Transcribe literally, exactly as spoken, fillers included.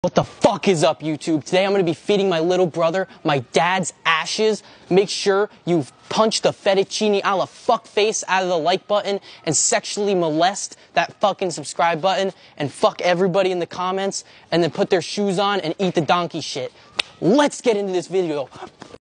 What the fuck is up, YouTube? Today I'm going to be feeding my little brother my dad's ashes. Make sure you punch the fettuccine alla fuckface out of the like button and sexually molest that fucking subscribe button and fuck everybody in the comments and then put their shoes on and eat the donkey shit. Let's get into this video.